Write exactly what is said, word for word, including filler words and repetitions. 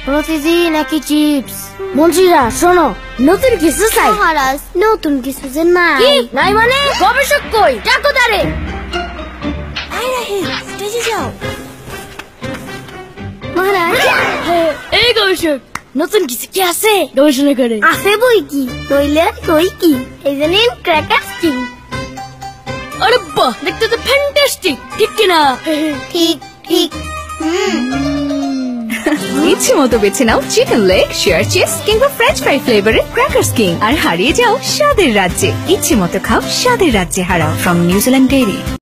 প্রতিদিন নাকি চিপস? মন্ত্রীরা শোনো, নতুন কিছু চাই। মহারাজ, নতুন কিছু যে নাই। কি নাই মানে? গবেষক কই? ডাকো তারে। আয় রাহিল, স্টেজে যাও। মহারাজ, এই গবেষক, নতুন কিছু কি আছে গবেষণা করে? আছে বই কি, নইলে কই কি। এই যে নিন ক্র্যাকার স্টিং। আরে বাহ, দেখতে তো ফ্যান্টাস্টিক, ঠিক কিনা? ঠিক ঠিক। ইচ্ছে মতো বেছে নাও চিকেন লেগ, শেয়ার চিজ কিংবা ফ্রেঞ্চ ফ্রাই ফ্লেভারের ক্র্যাকার কিং আর হারিয়ে যাও স্বাদের রাজ্যে। ইচ্ছে মতো খাও, স্বাদের রাজ্যে হারাও। From New Zealand dairy.